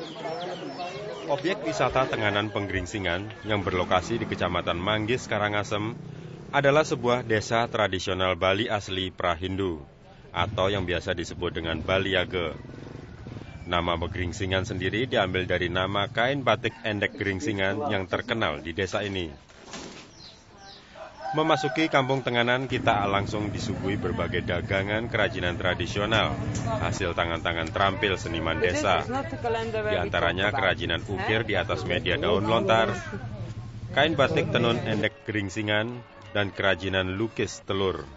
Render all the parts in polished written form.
Objek wisata Tenganan Penggeringsingan yang berlokasi di Kecamatan Manggis, Karangasem adalah sebuah desa tradisional Bali asli Prahindu atau yang biasa disebut dengan Baliage. Nama Penggeringsingan sendiri diambil dari nama kain batik endek geringsingan yang terkenal di desa ini. Memasuki Kampung Tenganan, kita langsung disuguhi berbagai dagangan kerajinan tradisional, hasil tangan-tangan terampil seniman desa. Di antaranya kerajinan ukir di atas media daun lontar, kain batik tenun endek geringsingan, dan kerajinan lukis telur.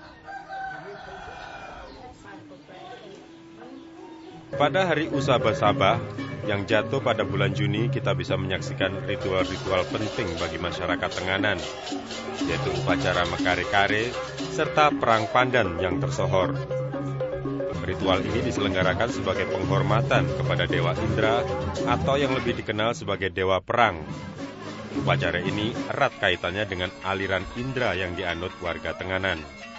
Pada hari Usaba-Sabah yang jatuh pada bulan Juni, kita bisa menyaksikan ritual-ritual penting bagi masyarakat Tenganan, yaitu upacara Mekare-Kare serta perang pandan yang tersohor. Ritual ini diselenggarakan sebagai penghormatan kepada Dewa Indra atau yang lebih dikenal sebagai Dewa Perang. Upacara ini erat kaitannya dengan aliran Indra yang dianut warga Tenganan.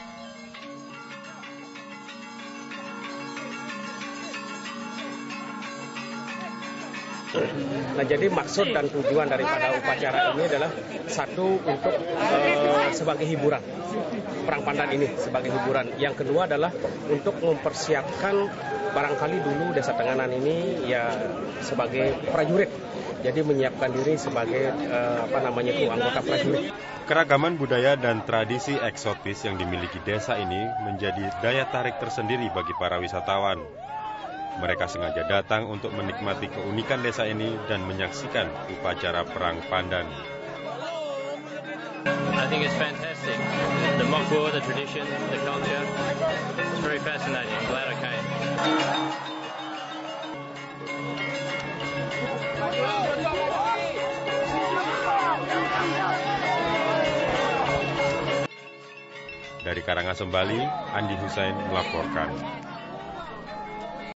Nah, jadi maksud dan tujuan daripada upacara ini adalah satu untuk sebagai hiburan, perang pandan ini sebagai hiburan. Yang kedua adalah untuk mempersiapkan barangkali dulu desa Tenganan ini ya sebagai prajurit. Jadi menyiapkan diri sebagai anggota prajurit. Keragaman budaya dan tradisi eksotis yang dimiliki desa ini menjadi daya tarik tersendiri bagi para wisatawan. Mereka sengaja datang untuk menikmati keunikan desa ini dan menyaksikan upacara perang pandan. I think it's fantastic. The Mokbo, the tradition, the culture. It's very fascinating. I'm glad I came. Dari Karangasem, Bali, Andi Husain melaporkan.